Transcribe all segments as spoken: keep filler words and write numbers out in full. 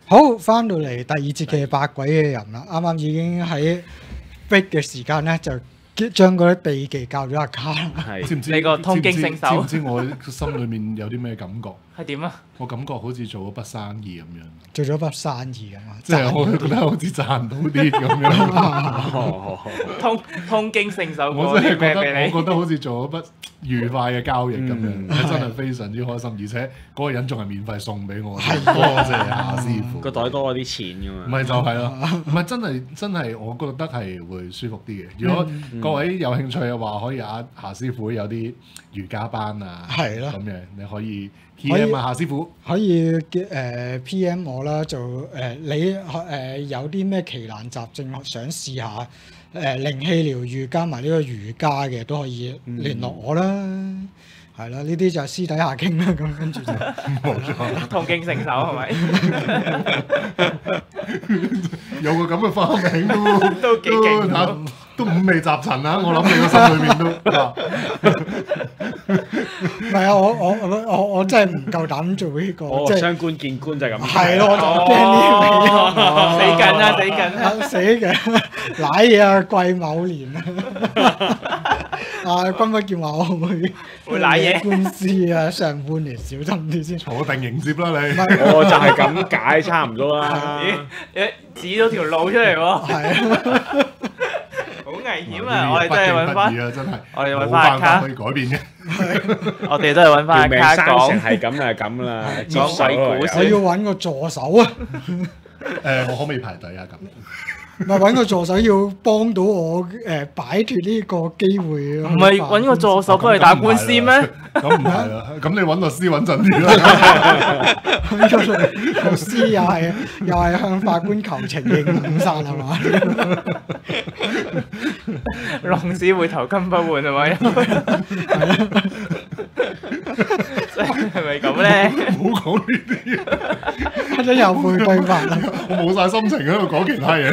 好，翻到嚟第二節嘅八鬼嘅人啦，啱啱已經喺 break 嘅時間咧，就將嗰啲秘技教咗阿卡啦。 係， 知唔知你個通經聖手知唔知我心裏面有啲咩感覺？ 係點啊？ 我感覺好似做咗筆生意咁樣， 做咗筆生意咁啊！ 即係我覺得好似賺到啲咁樣。 通通經聖手我真係覺得， 俾你我覺得好似做咗筆愉快嘅交易咁樣， 嗯真係非常之開心，而且嗰個人仲係免費送俾我， 係多謝夏師傅。 個袋多咗啲錢㗎嘛。 唔係就係咯，唔係真係真係，我覺得係會舒服啲嘅。如果各位有興趣嘅話，可以阿夏師傅有啲瑜伽班啊， 係咯咁樣你可以 P M 啊夏師傅。 可以嘅誒 P M 我啦，就誒、呃、你誒、呃、有啲咩奇難雜症想試下誒、呃、靈氣療愈加埋呢個瑜伽嘅都可以聯絡我啦，係啦、嗯，呢啲就係私底下傾啦，咁跟住就冇錯， 通經聖手係咪？ 有個咁嘅花名都都幾勁喎都都五味雜陳啊！我諗你個心裏面都啊唔係啊！我我我我我真係唔夠膽做呢、個， 哦即係雙官見官就係咁。 係咯，我就驚呢死緊啦！死緊啦！ 味死嘅，賴嘢啊！癸卯年啊！啊，君不見話我會會賴嘢官司啊！上半年小心啲先。 坐定迎接啦你。 我就係咁解，差唔多啦。 咦？指咗條路出嚟喎， 係啊， 好危險啊！我哋真係揾翻， 啊，真係我哋揾冇翻阿卡辦法可以改變嘅。 我哋都係揾翻阿條命卡生成講係咁就係咁啦，接講手鬼故啊我要揾個助手啊！ 誒，我可唔可以排隊啊？咁唔係揾個助手要幫到我誒擺脱呢個機會啊！ 唔係揾個助手幫你打官司咩？ 咁唔係啦，咁你揾律師穩陣啲啦。 律師又係又係向法官求情應五殺係嘛？ 浪子回頭金不換係咪？係咪咁咧？ 唔好講呢啲， 我真有背對白啦！ 我冇晒心情喺度講其他嘢。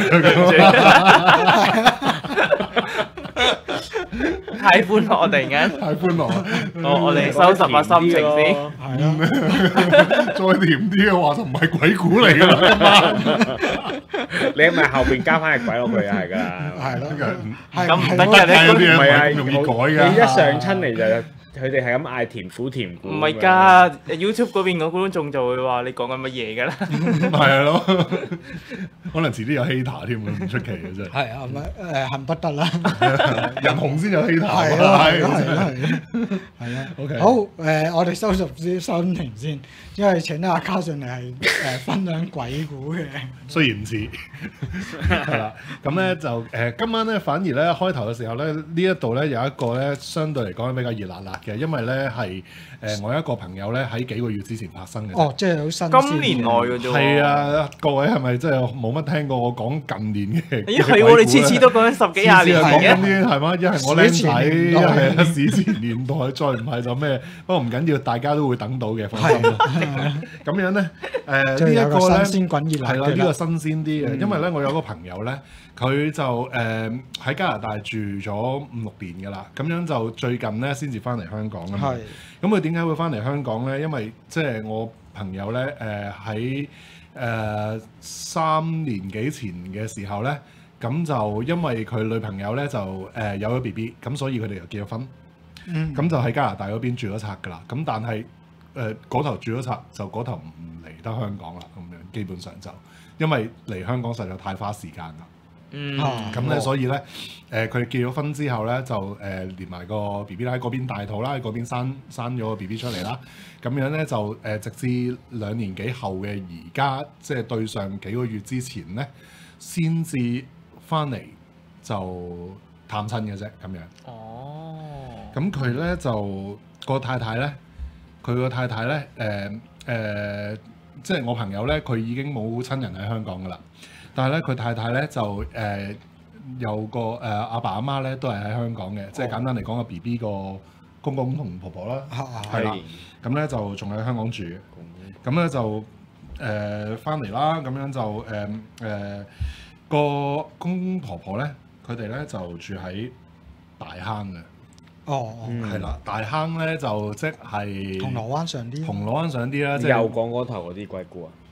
太歡樂，我突然間， 太歡樂啦！ 我我哋收拾下心情先。 係啊， 再甜啲嘅話就唔係鬼故嚟㗎啦。 你係咪後邊加翻隻鬼落去啊？係㗎啦。 係咯， 係咁唔係得㗎， 係有啲你嘢唔唔係啊， 係咁容易改㗎。 你一上親嚟就佢哋係咁嗌甜苦甜苦。 唔係㗎，YouTube 嗰邊個觀眾就會話你講緊乜嘢㗎啦。 係咯，可能遲啲有 hater 添，唔出奇嘅啫。 係啊，咪誒恨不得啦， 人紅先有 hater， 係咯係咯係咯係咯，係啊。 OK， 好誒，我哋收拾啲心情先，因為請阿卡上嚟係誒分享鬼故嘅。 雖然唔似係啦，咁咧就誒今晚咧反而咧開頭嘅時候咧呢一度咧有一個咧相對嚟講比較熱辣辣嘅，因為咧係誒我一個朋友咧喺幾個月之前發生嘅。 哦，即係好新鮮。 今年內嘅啫喎。 係啊，各位係咪真係冇乜聽過我講近年嘅？ 咦係喎，你次次都講緊十幾廿年講緊前嘅。 啲係嘛？一係我僆仔，一史前年代係史前年代，再唔係就咩？不過唔緊要，大家都會等到嘅，放心啦。咁樣咧，誒即係有個呢一個咧新鮮滾熱辣係啦， 嘅啦。 呢個新鮮啲嘅，因為咧我有個朋友咧，佢就誒喺加拿大住咗五六年㗎啦，咁樣就最近咧先至翻嚟香港啊嘛。 係咁佢點解會翻嚟香港咧？因為即係我朋友咧，誒喺誒三年幾前嘅時候咧，咁就因為佢女朋友咧就誒、呃、有咗 B B，咁所以佢哋就結咗婚。 嗯， 咁就喺加拿大嗰邊住咗冊㗎啦。咁但係誒嗰頭住咗冊，就嗰頭唔嚟得香港啦。咁樣基本上就因為嚟香港實在太花時間啦。 嗯， 啊咁咧，所以咧，誒佢哋結咗婚之後咧，就誒、呃、連埋個 B B 啦，喺嗰邊大肚啦，喺嗰邊生生咗個 B B 出嚟啦。咁樣咧就誒、呃，直至兩年幾後嘅而家，即係對上幾個月之前咧，先至翻嚟就探親嘅啫，咁樣。 哦。 咁佢咧就個太太咧，佢個太太咧，誒、呃、誒，即係我朋友咧，佢已經冇親人喺香港噶啦。但係咧，佢太太咧就誒、呃、有個誒阿、呃、爸阿媽咧都係喺香港嘅，哦、即係簡單嚟講個 B B 個公公同婆婆啦，係啦、咁咧就仲喺香港住嘅，咁咧就誒翻嚟啦，咁樣就誒誒個公公婆婆咧，佢哋咧就住喺大坑嘅， 哦， 係啦、大坑咧就即係銅鑼灣上啲。 銅鑼灣上啲啦，即係又講嗰頭嗰啲鬼故啊！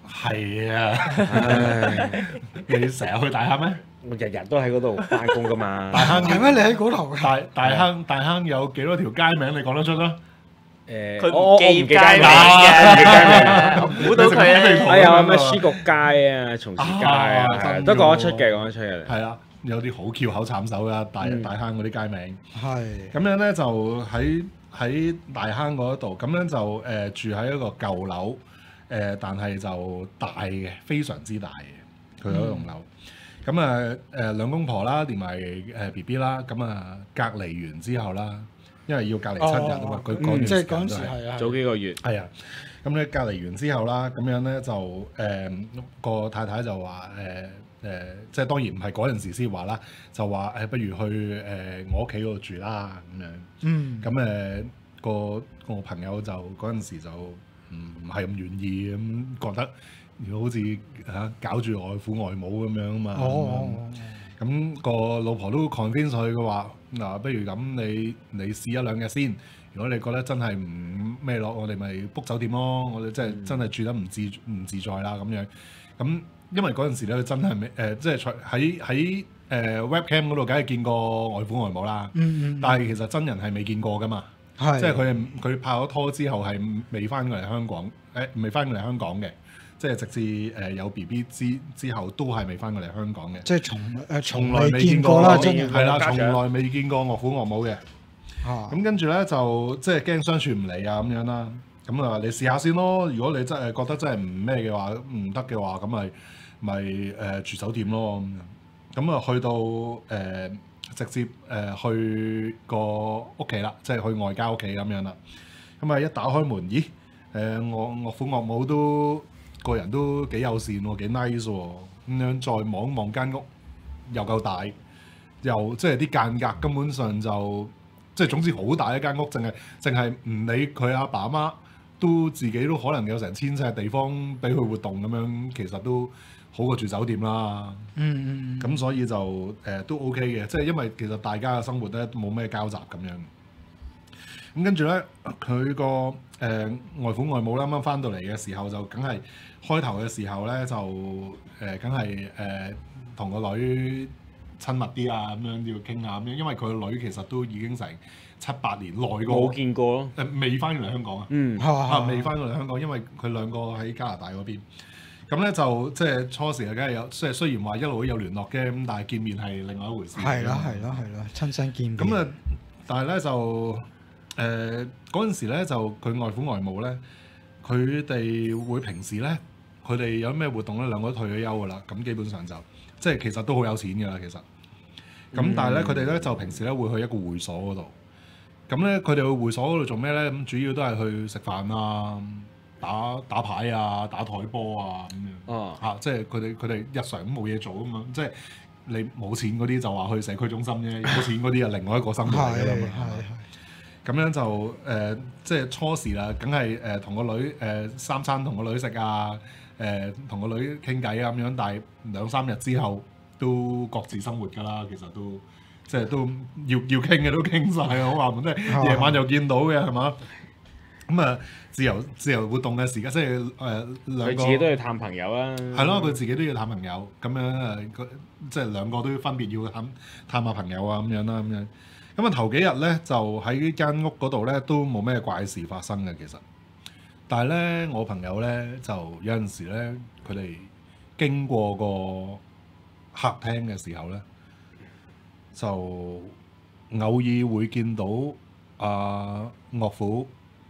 係啊， 唉， 你成日去大坑咩？ 我日日都喺嗰度翻工噶嘛。 大坑係咩？你喺嗰頭㗎？ 大大坑大坑有幾多條街名？你講得出啊？ 誒， 佢唔我我唔記記得名街名嘅，唔記得名。 嘅，估到佢咧。 哎呀，咩書局街啊、松士街啊， 啊真都講得出㗎嘅，講得出嘅。 係啊，有啲好翹口慘手噶，大嗯大坑嗰啲街名。 係咁樣咧就喺喺大坑嗰度，咁樣就誒、呃、住喺一個舊樓，誒、呃、但係就大嘅，非常之大嘅佢嗰棟樓。咁啊誒兩公婆啦，連埋誒 B B 啦，咁啊隔離完之後啦，因為要隔離七日啊嘛，佢嗰段即係嗰陣時間都係。 時係啊， 早幾個月， 係啊，咁咧隔離完之後啦，咁樣咧就誒、呃、個太太就話誒誒，即係當然唔係嗰陣時先話啦，就話誒、呃、不如去誒、呃、我屋企嗰度住啦咁樣。 嗯咁誒、呃、個個朋友就嗰陣時就唔唔係咁願意咁，覺得如果好似嚇搞住外父外母咁樣啊嘛。 哦哦哦咁個老婆都 convince 佢嘅話，嗱，不如咁你你試一兩日先。如果你覺得真係唔咩咯，我哋咪 book 酒店咯。我哋真係、 嗯真係住得唔自唔自在啦咁樣。咁因為嗰陣時咧，佢真係未誒，即係喺喺誒 webcam 嗰度，梗係見過外父外母啦。 嗯嗯， 但係其實真人係未見過噶嘛。 係即係佢係佢拍咗拖之後係未翻過嚟香港，誒未翻過嚟香港嘅。即係直至誒有 B B 之之後，都係未翻過嚟香港嘅。 即係從誒從來未見過啦，真係係啦，從家長來未見過岳父岳母嘅。 啊咁跟住咧就即係驚相處唔嚟啊咁樣啦。咁啊，你試下先咯。如果你真係覺得真係唔咩嘅話，唔得嘅話，咁咪咪誒住酒店咯。咁咁啊，去到誒、呃、直接誒、呃、去個屋企啦，即係去外家屋企咁樣啦。咁啊，一打開門，咦誒、呃、我岳父岳母都個人都幾友善喎，幾 nice 喎。咁樣再望望間屋，又夠大，又即係啲間隔根本上就即係總之好大一間屋，淨係淨係唔理佢阿爸阿媽，都自己都可能有成千尺地方俾佢活動咁樣，其實都好過住酒店啦。 嗯嗯咁所以就誒、呃、都 OK 嘅，即係因為其實大家嘅生活咧都冇咩交集咁樣。咁跟住咧，佢個誒外父外母啱啱翻到嚟嘅時候，就梗係開頭嘅時候咧，就誒梗係誒同個女親密啲啊，咁樣要傾下咁樣，因為佢個女其實都已經成七八年耐過冇見過咯。 誒未翻過嚟香港啊， 嗯， 係啊未翻過嚟香港，因為佢兩個喺加拿大嗰邊。咁咧就即係初時啊，梗係有，即係雖然話一路都有聯絡嘅，咁但係見面係另外一回事。 係啦係啦係啦，親身見面。 咁啊，但係咧就誒嗰陣時咧，就佢外父外母咧，佢哋會平時咧，佢哋有咩活動咧，兩個都退咗休噶啦，咁基本上就即係其實都好有錢噶啦，其實。咁但係咧，佢哋咧就平時咧會去一個會所嗰度。咁咧，佢哋去會所嗰度做咩咧？咁主要都係去食飯啊、打打牌啊、打台波啊咁樣。 哦， 嚇、即係佢哋佢哋日常都冇嘢做啊嘛，即係你冇錢嗰啲就話去社區中心啫，有錢嗰啲啊另外一個生活嚟㗎啦係嘛。 係咁樣就誒、呃，即係初時啦，梗係誒同個女誒、呃、三餐同個女食啊，誒、呃、同個女傾偈啊咁樣，但係兩三日之後都各自生活㗎啦，其實都即係都要要傾嘅都傾晒啊，好話唔即係夜晚又見到嘅係嘛？咁啊，自由自由活動嘅時間，即係誒、呃、兩個佢自己都要探朋友啦。 係咯，佢自己都要探朋友，咁樣誒，佢即係兩個都要分別要探探下朋友啊，咁樣啦，咁樣。咁啊頭幾日咧，就喺間屋嗰度咧，都冇咩怪事發生嘅其實。但係咧，我朋友咧就有陣時咧，佢哋經過個客廳嘅時候咧，就偶爾會見到啊岳父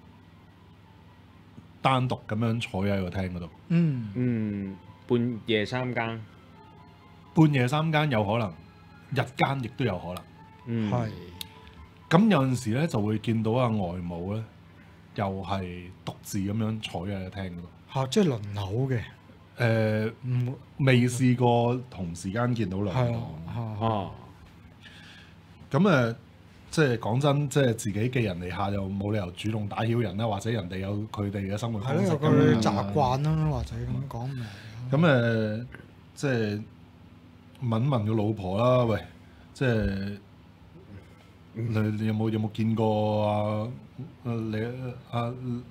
單獨咁樣坐喺個廳嗰度。 嗯嗯，半夜三更。 半夜三更有可能，日間亦都有可能。 嗯， 係咁有陣時咧就會見到阿外母咧，又係獨自咁樣坐喺個廳嗰度。 嚇，即係輪流嘅。 誒、 唔未試過同時間見到兩係個。 啊哦， 咁誒、即係講真，即係自己寄人籬下，又冇理由主動打擾人啦，或者人哋有佢哋嘅生活係咯， 方式有個咁樣習慣啦，或者咁講咪。 咁誒、即係問問個老婆啦，喂，即係你你有冇有冇見過啊？你啊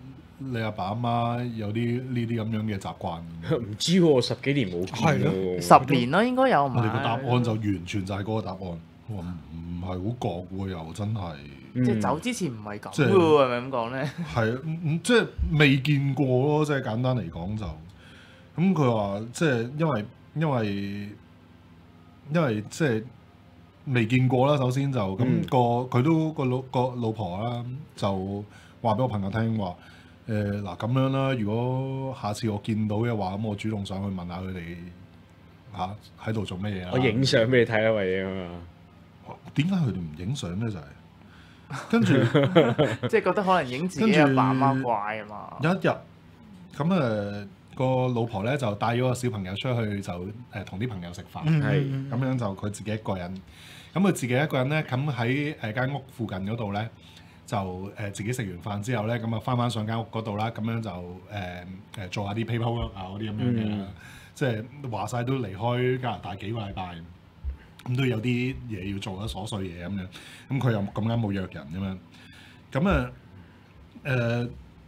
你阿爸阿媽有啲呢啲咁樣嘅習慣？ 唔知喎，十幾年冇見係咯喎。 十年咯，應該有唔我哋個答係？ 案就完全就係嗰個答案。我話唔唔係好覺喎，又真係即係走之前唔係咁即係嘅喎，係咪咁講咧？ 係嗯即係未見過咯，即係簡單嚟講就咁。佢話即係因為因為因為即係未見過啦。首先就咁、 嗯個佢都個老個老婆啦，就話俾我朋友聽話誒嗱咁樣啦。如果下次我見到嘅話，咁我主動上去問下佢哋嚇喺度做乜嘢啦。 我影相俾你睇啦，為嘢啊嘛。 點解佢哋唔影相咧？就係、跟住即係覺得可能影自己阿爸阿媽怪啊嘛。 有一日咁誒個老婆咧就帶咗個小朋友出去就誒同啲朋友食飯， 嗯係嗯咁樣就佢自己一個人。咁佢自己一個人咧，咁喺誒間屋附近嗰度咧，就誒、呃、自己食完飯之後咧，咁啊翻翻上間屋嗰度啦，咁樣就誒誒、呃、做下啲 paperwork 啊嗰啲咁樣嘅啦， 嗯即係話晒都離開加拿大幾個禮拜，咁都有啲嘢要做啦，瑣碎嘢咁樣。咁佢又咁啱冇約人咁樣，咁啊誒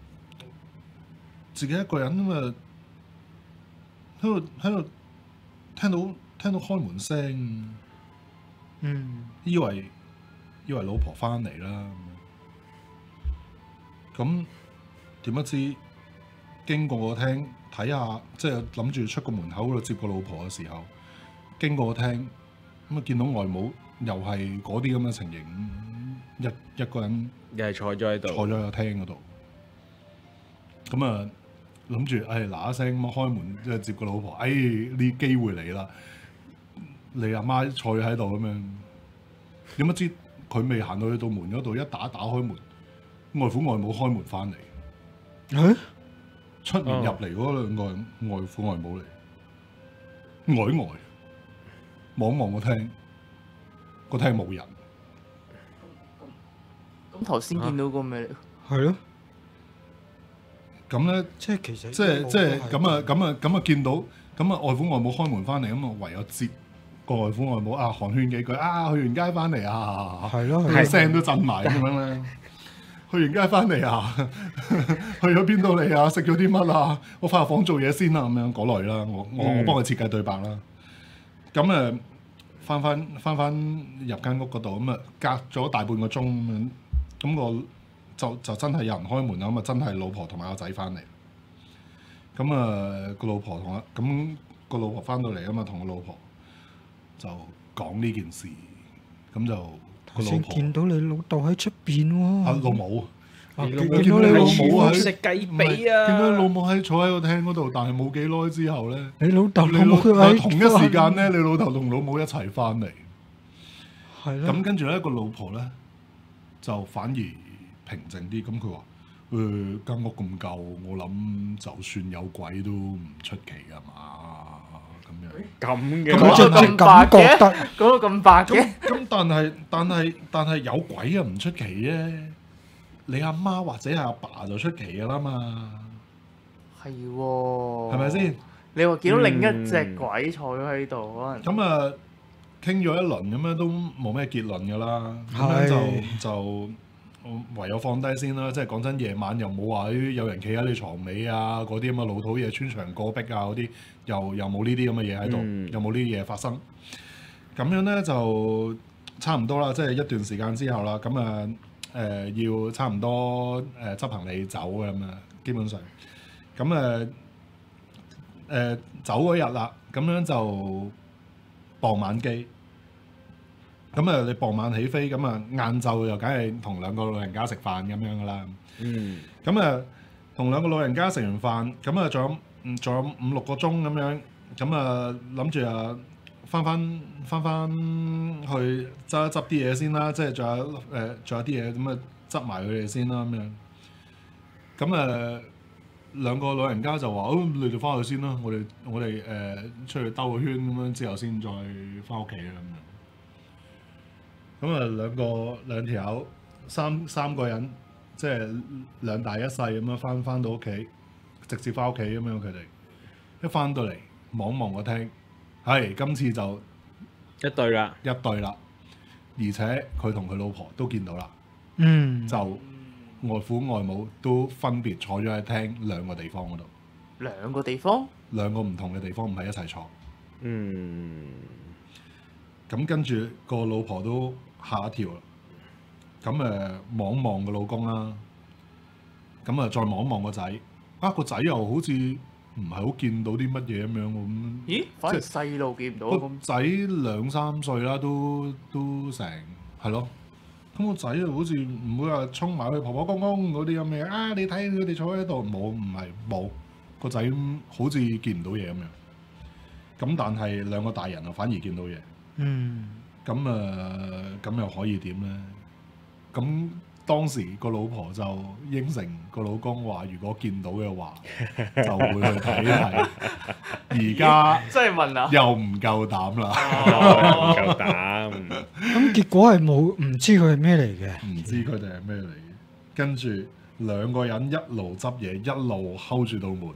自己一個人咁啊喺度喺度聽到聽到開門聲。 嗯以為以為老婆翻嚟啦，咁點不知經過個廳睇下，即係諗住出個門口嗰度接個老婆嘅時候，經過個廳咁啊見到外母又係嗰啲咁嘅情形，一一個人又係坐咗喺度。 坐咗喺個廳嗰度，咁啊諗住誒嗱一聲咁開門即係接個老婆，誒呢機會嚟啦！你阿媽坐喺度咁樣，點不知佢未行到去到門嗰度，一打打開門，外父外母開門翻嚟， 誒出面入嚟嗰兩個外父外母嚟，呆呆望望個廳，個廳冇人， 咁頭先見到個咩嚟？ 係咯， 咁咧即係其實即係即係咁啊咁啊咁啊見到咁啊外父外母開門翻嚟，咁啊唯有接個外父外母啊寒暄幾句啊，去完街翻嚟啊， 係咯， 啲聲都震埋咁樣咧。去完街翻嚟啊，去咗邊度嚟啊？食咗啲乜啊？我翻入房做嘢先啦，咁樣嗰類啦。我我我幫佢設計對白啦。咁誒翻翻翻翻入間屋嗰度，咁啊隔咗大半個鐘咁樣，咁我就就真係有人開門啦。咁啊真係老婆同埋個仔翻嚟。咁啊個老婆同啊咁個老婆翻到嚟啊嘛，同個老婆就講呢件事，咁就。 頭先見到你老豆喺出邊喎， 啊老母， 啊見見到你老母喺喺食雞唔係髀啊！ 見到你老母喺坐喺個廳嗰度，但係冇幾耐之後咧， 你老豆你老母老喺同一時間咧，你老豆同老母一齊翻嚟， 係咯， 咁跟住咧個老婆咧就反而平靜啲，咁佢話：誒間屋咁舊，我諗就算有鬼都唔出奇㗎嘛，咁樣。 咁嘅咁講咁到咁白直直咁覺嘅， 得講到咁白嘅咁。咁但係但係但係有鬼啊唔出奇啫，你阿媽或者係阿爸就出奇㗎啦嘛， 係喎， 係咪先？ 你話見到另一隻鬼坐咗喺度，可能咁啊，傾咗一輪咁樣都冇咩結論㗎啦，咁係樣就就唯有放低先啦。即係講真，夜晚又冇話啲有人企喺你床尾啊，嗰啲咁嘅老土嘢穿牆過壁啊嗰啲，又又冇呢啲咁嘅嘢喺度， 嗯又冇呢啲嘢發生。咁樣咧就差唔多啦，即係一段時間之後啦，咁啊誒要差唔多誒、呃、執行李走嘅咁啊，基本上咁誒誒走嗰日啦，咁樣就傍晚機。咁啊，你傍晚起飛，咁啊晏晝又梗係同兩個老人家食飯咁樣噶啦。 嗯， 咁啊，同兩個老人家食完飯，咁啊仲有嗯仲有五六個鐘咁樣，咁啊諗住啊翻翻翻翻去執一執啲嘢先啦，即係仲有誒仲有啲嘢咁啊執埋佢哋先啦咁樣。咁啊兩個老人家就話：哦，你哋翻去先啦，我哋我哋誒、呃、出去兜個圈咁樣之後先再翻屋企啦咁樣。咁啊，兩個兩條友，三三個人，即係兩大一細咁樣翻翻到屋企，直接翻屋企咁樣佢哋一翻到嚟望望個廳，係今次就一對啦， 一對啦，而且佢同佢老婆都見到啦， 嗯， 就外父外母都分別坐咗喺廳兩個地方嗰度， 兩個地方， 兩個唔同嘅地方，唔係一齊坐。 嗯， 咁跟住個老婆都嚇一跳啦。咁誒望望個老公啦，咁啊再望望個仔，啊個仔又好似唔係好見到啲乜嘢咁樣喎。咁咦？反而即細路見唔到個咁。 仔兩三歲啦，都都成係咯。咁個仔又好似唔會話衝埋去婆婆公公嗰啲咁嘅啊！你睇佢哋坐喺度，冇唔係冇個仔好似見唔到嘢咁樣。咁但係兩個大人啊，反而見到嘢。 嗯， 咁誒咁又可以點咧？咁當時個老婆就應承個老公話，如果見到嘅話，就會去睇睇。而家真係問啊！ 又唔夠膽啦， 唔夠膽。 咁結果係冇唔知佢係咩嚟嘅。 唔知佢哋係咩嚟嘅。跟住兩個人一路執嘢，一路睺住道門，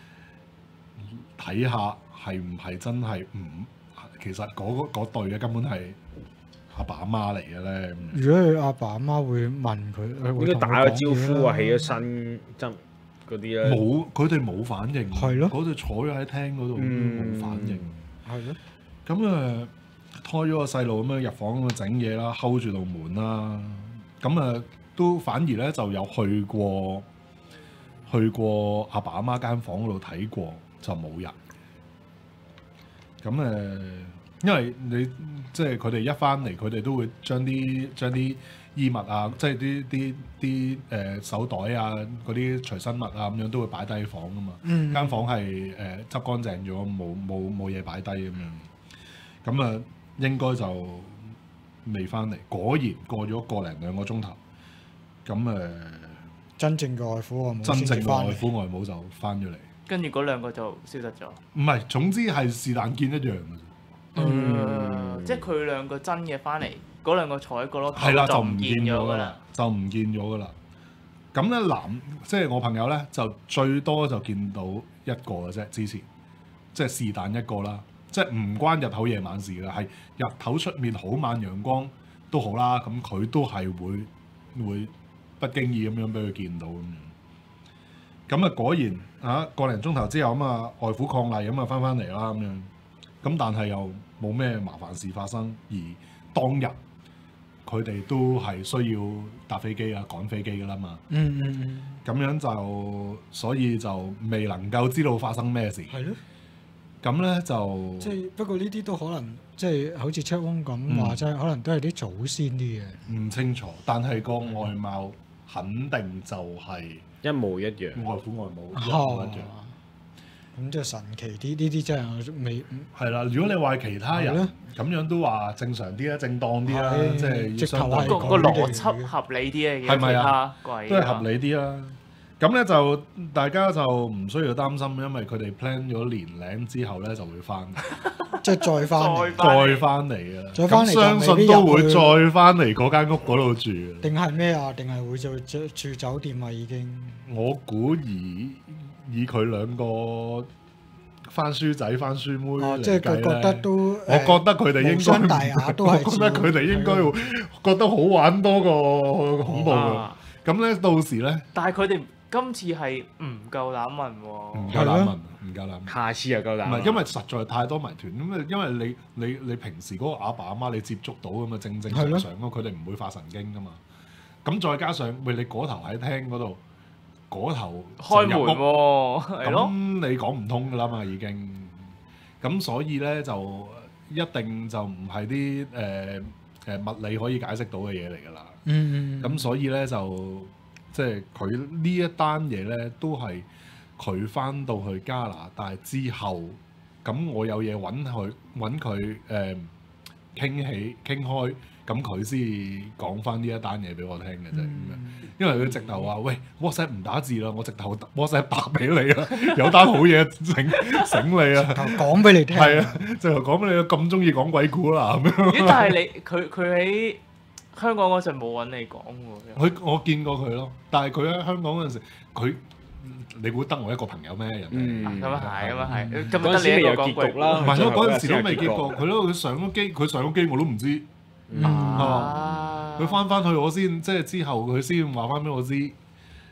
睇下係唔係真係唔？其實嗰嗰對嘅根本係阿爸阿媽嚟嘅咧。 如果佢阿爸阿媽會問佢，佢會應該同佢打個招呼啊， 講嘢啦起咗身執嗰啲咧。 冇，佢哋冇反應。 係咯嗰對坐咗喺廳嗰度冇嗯反應。 係咯。 咁誒、呃，拖咗個細路咁樣入房咁樣整嘢啦，睺住道門啦。咁誒、呃、都反而咧就有去過去過阿爸阿媽間房嗰度睇過，就冇人。咁誒、呃，因為你即係佢哋一翻嚟，佢哋都會將啲將啲衣物啊，即係啲啲啲誒手袋啊，嗰啲隨身物啊咁樣都會擺低喺房噶嘛。 嗯間房係誒執乾淨咗，冇冇冇嘢擺低咁樣。咁啊，應該就未翻嚟。果然過咗個零兩個鐘頭，咁誒、呃、 真正嘅外父外母真正嘅先至返嚟外父外母就翻咗嚟。 跟住嗰兩個就消失咗。 唔係，總之係是但見一樣嘅啫。 嗯，即係佢兩個真嘅翻嚟，嗰兩個坐喺角落頭係啦，就就唔見唔見咗咗㗎啦㗎啦。， 就唔見咗㗎啦。咁咧男，即係我朋友咧，就最多就見到一個嘅啫。之前即係是但一個啦，即係唔關日頭夜晚事㗎，係日頭出面好晚陽光都好啦，咁佢都係會會不經意咁樣俾佢見到咁樣。咁啊果然啊個零鐘頭之後咁啊外父抗例咁啊翻返嚟啦咁樣。咁但係又冇咩麻煩事發生，而當日佢哋都係需要搭飛機啊、趕飛機㗎啦嘛。 嗯嗯嗯， 咁樣就所以就未能夠知道發生咩事。 係咯。 咁咧就即係不過呢啲都可能即係好似 Check 翁咁嗯話齋，可能都係啲祖先啲嘅。 唔清楚，但係個外貌肯定就係一模一樣。 外父外母一模一樣。 啊咁即係神奇啲，呢啲真係未係啦，如果你話其他人係咯咁樣都話正常啲啦、正當啲啦， 係即係直頭係相對嚟講個個講邏輯合理啲嘅， 係咪啊其他鬼都係合理啲啦。咁咧就大家就唔需要擔心，因為佢哋 plan 咗年零之後咧就會翻， 即係再翻嚟， 再再翻嚟嘅啦。 再返嚟咁相就未必信都會入去再翻嚟嗰間屋嗰度住嘅。 定係咩啊？定係會做住住酒店啊？已經我估以以佢兩個翻書仔、翻書妹哦， 嚟即係佢計覺得咧， 都我覺得佢哋應無傷大該雅都我係覺得佢哋應該會覺得好玩多過恐怖嘅。 啊咁咧到時咧但係佢哋今次係唔夠膽問唔喎。 夠膽問，唔夠膽問。 下次又夠膽。 唔係，因為實在太多謎團咁啊！因為你你你平時嗰個阿爸阿媽你接觸到咁啊，正正常常咁，佢哋唔會發神經噶嘛。咁再加上喂，你嗰頭喺廳嗰度，嗰頭開門就入屋喎，係咯。 咁你講唔通噶啦嘛，已經。咁所以咧就一定就唔係啲誒誒物理可以解釋到嘅嘢嚟㗎啦。 嗯嗯咁所以咧就即係佢呢一單嘢咧，都係佢翻到去加拿大之後，咁我有嘢揾佢揾佢誒傾起傾開，咁佢先講翻呢一單嘢俾我聽嘅啫。咁樣、 嗯因為佢直頭話：喂 WhatsApp 唔打字啦，我直頭 WhatsApp 打俾你啦，有單好嘢醒醒你啊！ 頭講俾你聽， 係啊，直頭講俾你咁中意講鬼故啦咁樣。 咦？但係你佢佢喺香港嗰陣冇揾你講喎。 佢我見過佢咯，但係佢喺香港嗰陣時，佢你估得我一個朋友咩？人哋嗯咁啊係，咁啊係， 嗯今日嗰陣時得你一未有結個講鬼故局啦唔係咯，嗰陣時最後都未結嗰日先有結過，佢咯佢上咗機，佢上咗機我都唔知， 嗯啊！ 佢翻翻去我先，即係之後佢先話翻俾我知，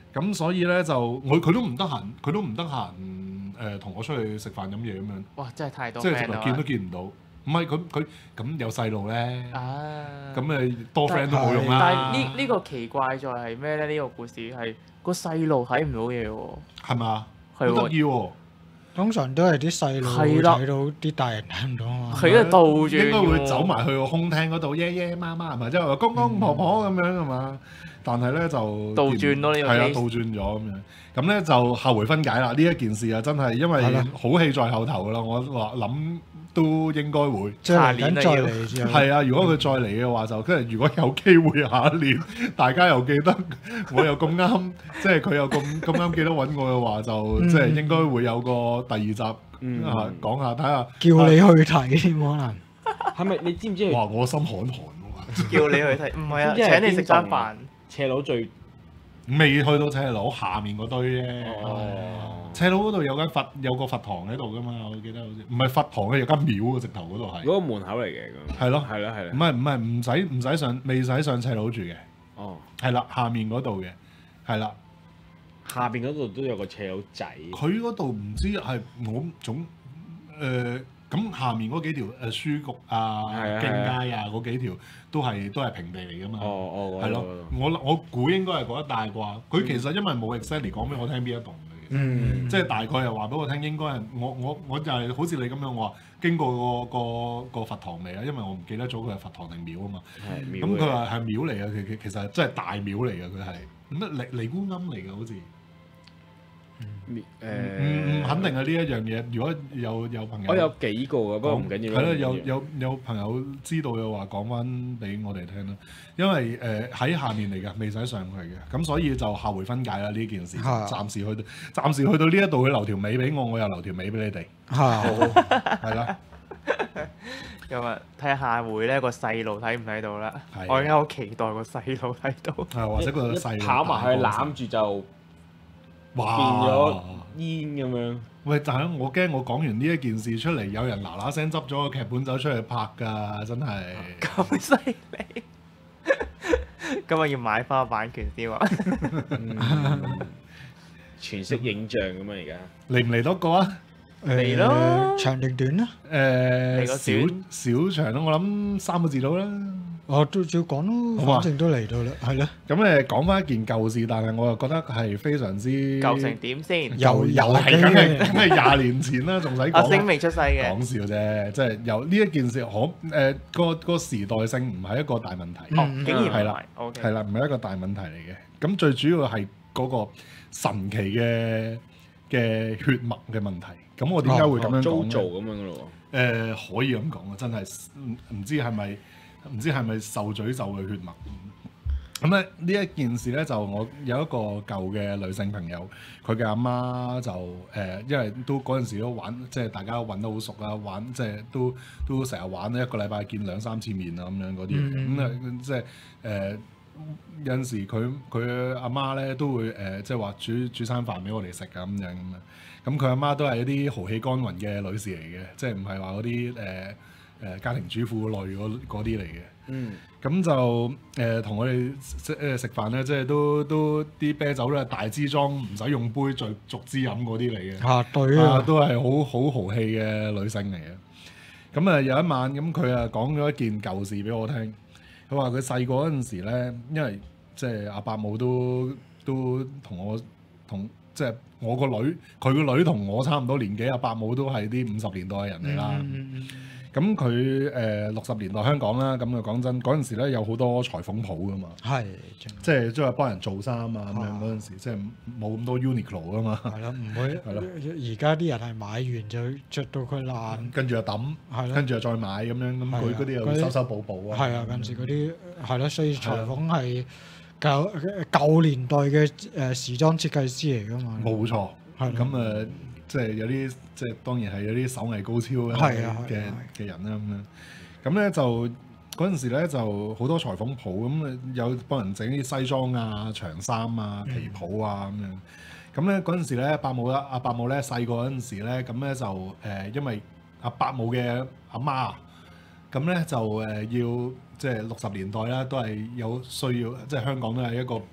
咁所以咧就我佢都唔得閒，佢都唔得閒誒同我出去食飯飲嘢咁樣， 哇！真係太多即係 friend 直頭見都啦。 見唔到。唔係佢佢咁有細路咧， 啊！ 咁誒多 friend 都冇用但啦。 係呢呢個奇怪在係咩咧？呢個故事係個細路睇唔到嘢喎。 係嘛？ 係喎好得意喎！ 通常都係啲細路係啦睇到啲大人睇唔到啊嘛。 係啊，倒轉應該會喎走埋去個空廳嗰度，耶耶媽媽係咪？即係話公公婆婆咁樣係嘛？但係咧就倒轉咯呢個係啊， case 倒轉咗咁樣。咁咧就後回分解啦。呢一件事啊，真係因為係啦好戲在後頭㗎啦。我話諗都應該會。 即係嚟緊再下年啊要嚟之後。 係啊，如果佢再嚟嘅話，就即係如果有機會下一年，大家又記得我又咁啱，即係佢又咁咁啱記得揾我嘅話，就即係應該會有個第二集嗯啊講下睇下。 叫你去睇添可能。 係咪你知唔知？ 哇！我心寒寒喎， 叫你去睇，唔係啊， 知唔知係請你食餐邊棟啊飯。 斜佬最未去到赤佬下面嗰堆啫。 哦， 赤佬嗰度有間佛有個佛堂喺度噶嘛，我記得好似唔係佛堂嘅，有間廟嘅直頭嗰度係。 嗰個門口嚟嘅咁。 係咯係啦係啦。 唔係唔係唔使唔使上未使上赤佬住嘅， 哦， 係啦下面嗰度嘅，係啦。 下邊嗰度都有個斜佬仔。 佢嗰度唔知係我總誒咁下面嗰幾條誒書局啊、 係啊經街啊嗰幾條都係都係平地嚟噶嘛。 哦哦， 係咯，我我估應該係嗰一帶啩。佢其實因為冇 exactly 講俾我聽邊一棟嘅，其實嗯。 即係大概又話俾我聽，應該係我我我就係好似你咁樣話經過個個個佛堂未啊？因為我唔記得咗佢係佛堂定廟啊嘛。 係廟咁佢嚟話係廟嚟嘅，其其其實真係大廟嚟嘅，佢係咁尼尼姑庵嚟嘅好似。 廟唔唔誒， 肯定係呢一樣嘢。如果有有朋友我有幾個嘅，不過唔緊要。 係咯，有有有朋友知道嘅話，講翻俾我哋聽啦。因為誒喺、下面嚟嘅，未使上去嘅，咁所以就下回分解啦呢件事。 係暫時去到暫時去到呢一度，佢留條尾俾我，我又留條尾俾你哋， 係。 係啦。 咁啊，睇下下回咧個細路睇唔睇到啦。 係啊我而家好期待個細路睇到。 係或者個細一路跑埋去大個攬住就變哇咗煙咁樣。 喂，但係我驚我講完呢一件事出嚟，有人嗱嗱聲執咗個劇本走出去拍㗎，真係。 咁犀利！咁啊要買翻個版權先喎。 全息影像咁啊！而家嚟唔嚟多個啊？ 嚟咯誒長定短啦。 誒、 嚟個小短小長咯，我諗三個字到啦。 我都照講咯， 好啊反正都嚟到啦，係咯。 咁誒講翻一件舊事，但係我又覺得係非常之舊成點先？ 又又係梗係梗係廿年前啦，仲使阿星講？ 未出世嘅。 講笑啫，即係由呢一件事可誒個個時代性唔係一個大問題， 哦， 嗯竟然係啦唔係，OK。 係啦，唔係一個大問題嚟嘅。咁最主要係嗰個神奇嘅嘅血脈嘅問題。咁我點解會咁樣講咧？ 租做咁樣嘅咯誒、可以咁講啊，真係唔唔知係咪唔知係咪受詛咒嘅血脈。咁咧呢一件事咧，就我有一個舊嘅女性朋友，佢嘅阿媽就誒、因為都嗰陣時都玩，即係大家揾得好熟啦，玩即係都都成日玩，一個禮拜見兩三次面啊咁樣嗰啲。咁啊、 嗯即係誒、有陣時佢佢阿媽咧都會誒、即係話煮煮餐飯俾我哋食啊咁樣咁啊。咁佢阿媽都係一啲豪氣干雲嘅女士嚟嘅，即係唔係話嗰啲誒誒家庭主婦類嗰嗰啲嚟嘅。 嗯， 咁就誒同我哋即誒食飯咧，即係都都啲啤酒咧大支裝，唔使用，用杯逐逐支飲嗰啲嚟嘅。 嚇對啊， 啊， 都係好好豪氣嘅女性嚟嘅。咁啊有一晚咁佢啊講咗一件舊事俾我聽。佢話佢細個嗰陣時咧，因為即係阿伯母都都同我同即係我個女，佢個女同我差唔多年紀，阿伯母都係啲五十年代嘅人嚟啦。 嗯嗯嗯咁佢誒六十年代香港啦，咁啊講真嗰陣時咧有好多裁縫鋪噶嘛。 係， 即係即係幫人做衫啊咁樣啊嗰陣時，即係冇咁多 Uniqlo 啊嘛， 係咯，唔會係咯而家啲人係買完就着到佢爛， 跟住又抌， 係咯跟住又再買咁樣，咁係啊佢嗰啲又嗰啲修修補補啊。 係啊，嗰陣時嗰啲係咯，所以裁係啊縫係舊舊年代嘅誒時裝設計師嚟噶嘛。 冇錯， 係咯咁誒即係有啲即係當然係有啲手藝高超係啊嘅嘅係啊嘅人啦咁樣。咁咧就嗰陣時咧就好多裁縫鋪咁啊，有幫人整啲西裝啊、長衫啊、皮袍啊咁樣。咁咧嗰陣時咧，伯母啦，阿伯母咧細個嗰陣時咧，咁咧就誒、呃，因為阿伯母嘅阿媽，咁咧就誒、呃、要即係六十年代啦，都係有需要，即係香港都係一個